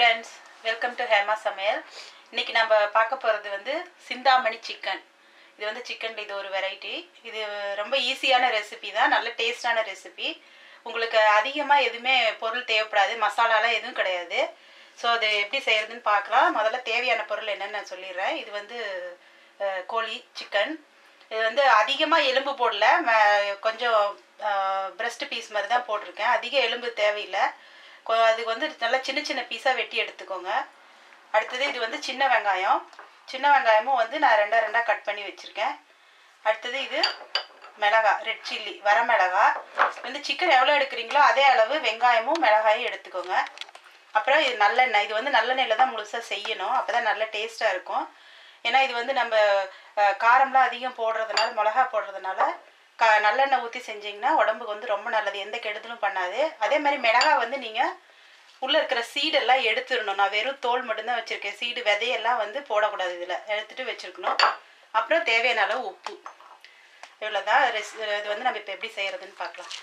friends, welcome to Hema Samayal. இன்னைக்கு நம்ம பார்க்க போறது வந்து சிந்தாமணி சிக்கன். இது வந்து சிக்கன்ல இது ஒரு வெரைட்டி. இது ரொம்ப ஈஸியான ரெசிபி தான், நல்ல டேஸ்டான ரெசிபி. உங்களுக்கு அதிகமா எதுமே பொருள் தேவைப்படாது, மசாலாலாம் எதுவும் கிடையாது. சோ அது எப்படி செய்யறதுன்னு பார்க்கலாம். முதல்ல தேவையான பொருள் என்னன்னு நான் சொல்லிறேன். இது வந்து கோழி சிக்கன். இது வந்து அதிகமா எலும்பு போடல, கொஞ்சம் பிரஸ்ட் பீஸ் மாதிரி தான் போட்டிருக்கேன். அதிக எலும்பு தேவையில்லை. அதுக்கு வந்து நல்லா சின்ன சின்ன பீஸாக வெட்டி எடுத்துக்கோங்க. அடுத்தது இது வந்து சின்ன வெங்காயமும் வந்து நான் ரெண்டாக கட் பண்ணி வச்சுருக்கேன். அடுத்தது இது மிளகாய், ரெட் சில்லி, வரமிளகாய். வந்து சிக்கன் எவ்வளோ எடுக்கிறீங்களோ அதே அளவு வெங்காயமும் மிளகாயும் எடுத்துக்கோங்க. அப்புறம் இது நல்லெண்ணெய். இது வந்து நல்லெண்ணெயில் தான் முழுசாக செய்யணும், அப்போ தான் நல்ல டேஸ்ட்டாக இருக்கும். ஏன்னா இது வந்து நம்ம காரம்லாம் அதிகம் போடுறதுனால, மிளகா போடுறதுனால நல்லெண்ணெய் ஊற்றி செஞ்சிங்கன்னா உடம்புக்கு வந்து ரொம்ப நல்லது, எந்த கெடுதலும் பண்ணாது. அதே மாதிரி மிளகாய் வந்து நீங்கள் உள்ளே இருக்கிற சீடெல்லாம் எடுத்துடணும். நான் வெறும் தோல் மட்டும்தான் வச்சுருக்கேன், சீடு விதையெல்லாம் வந்து போடக்கூடாது, இதில் எடுத்துகிட்டு வச்சுருக்கணும். அப்புறம் தேவையான அளவு உப்பு. இவ்வளோதான். இது வந்து நம்ம இப்போ எப்படி செய்கிறதுன்னு பார்க்கலாம்.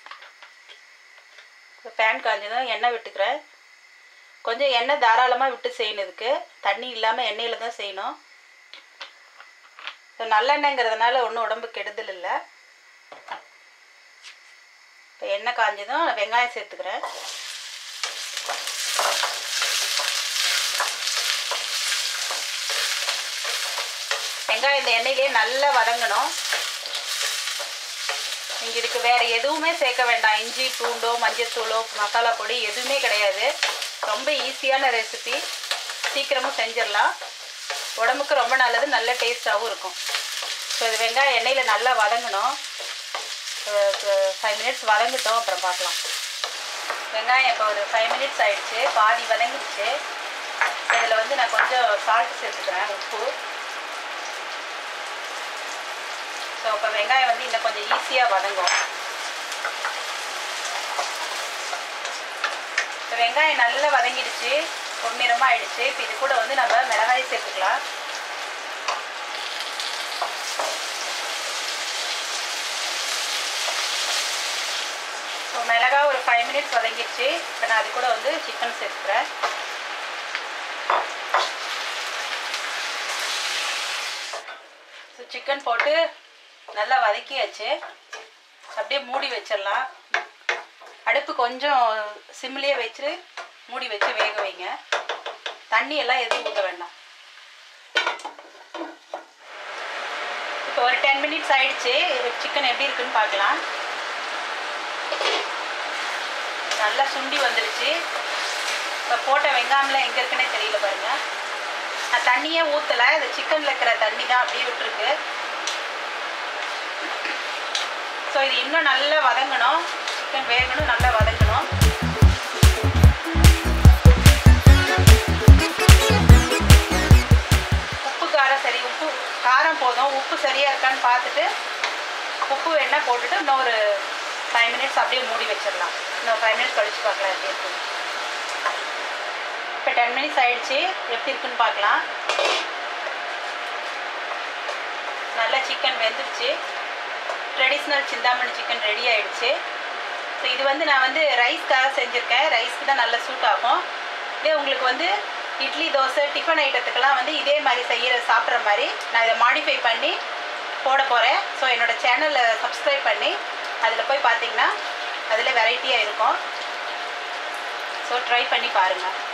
இப்போ பேன் காஞ்சதும் எண்ணெய் விட்டுக்கிறேன். கொஞ்சம் எண்ணெய் தாராளமாக விட்டு செய்யணும். இதுக்கு தண்ணி இல்லாமல் எண்ணெயில் தான் செய்யணும். இப்போ நல்லெண்ணெய்ங்கிறதுனால ஒன்றும் உடம்பு கெடுதல் இல்லை. இப்போ எண்ணெய் காஞ்சதும் வெங்காயம் சேர்த்துக்கிறேன். வெங்காயம் இந்த எண்ணெயிலே நல்லா வதங்கணும். நீங்கள் இதுக்கு வேறு எதுவுமே சேர்க்க வேண்டாம். இஞ்சி பூண்டோ மஞ்சத்தூளோ மசாலா பொடி எதுவுமே கிடையாது. ரொம்ப ஈஸியான ரெசிபி, சீக்கிரமும் செஞ்சிடலாம். உடம்புக்கு ரொம்ப நல்லது, நல்ல டேஸ்ட்டாகவும் இருக்கும். ஸோ இது வெங்காயம் எண்ணெயில் நல்லா வதங்கணும். 5 மினிட்ஸ் வதங்கிட்டோம், அப்புறம் பார்க்கலாம். வெங்காயம் இப்போ ஒரு 5 மினிட்ஸ் ஆகிடுச்சு, பாதி வதங்கிடுச்சு. இதில் வந்து நான் கொஞ்சம் சால்ட் சேர்த்துக்கிறேன், உப்பு. ஸோ இப்போ வெங்காயம் வந்து இன்னும் கொஞ்சம் ஈஸியாக வதங்கும். இப்போ வெங்காயம் நல்லா வதங்கிடுச்சு, பொன்னிறமாக ஆயிடுச்சு. இப்போ இது கூட வந்து நம்ம மிளகாய் சேர்த்துக்கலாம். ஸோ மிளகாய் ஒரு 5 மினிட்ஸ் வதங்கிடுச்சு. இப்போ நான் அது கூட வந்து சிக்கன் சேர்த்துக்கிறேன். ஸோ சிக்கன் போட்டு நல்லா வதக்கியாச்சு. அப்படியே மூடி வச்சிடலாம். அடுப்பு கொஞ்சம் சிம்லேயே வச்சு மூடி வச்சு வேக வைங்க. தண்ணி எல்லாம் எதுவும் ஊற்ற வேண்டாம். இப்போ ஒரு 10 மினிட்ஸ் ஆயிடுச்சு. சிக்கன் எப்படி இருக்குன்னு பார்க்கலாம். நல்லா சுண்டி வந்துடுச்சு. இப்போ போட்ட வெங்காயம்லாம் எங்கே இருக்குன்னே தெரியல பாருங்க. நான் தண்ணியே ஊற்றலை, இது சிக்கனில் இருக்கிற தண்ணி தான் அப்படியே விட்டுருக்கு. ஸோ இது இன்னும் நல்லா வதங்கணும், சிக்கன் வேகணும், நல்லா வதங்கணும். உப்பு காரம் சரி, உப்பு காரம் போதும். உப்பு சரியாக இருக்கான்னு பார்த்துட்டு உப்பு வேணால் போட்டுட்டு இன்னும் ஒரு 5 மினிட்ஸ் அப்படியே மூடி வச்சிடலாம். இன்னும் 5 மினிட்ஸ் கழிச்சு பார்க்கலாம் எப்படி இருக்குன்னு. இப்போ 10 மினிட்ஸ் ஆகிடுச்சு, எப்படி இருக்குன்னு பார்க்கலாம். நல்லா சிக்கன் வெந்துடுச்சு. ட்ரெடிஷ்னல் சிந்தாமணி சிக்கன் ரெடி ஆகிடுச்சு. ஸோ இது வந்து நான் வந்து ரைஸ்க்காக செஞ்சுருக்கேன். ரைஸ்க்கு தான் நல்லா சூட் ஆகும். இதே உங்களுக்கு வந்து இட்லி தோசை டிஃபன் ஐட்டத்துக்கெல்லாம் வந்து இதே மாதிரி சாப்பிட்ற மாதிரி நான் இதை மாடிஃபை பண்ணி போட போகிறேன். ஸோ என்னோடய சேனலை சப்ஸ்கிரைப் பண்ணி அதில் போய் பார்த்தீங்கன்னா அதில் வெரைட்டியாக இருக்கும். ஸோ ட்ரை பண்ணி பாருங்கள்.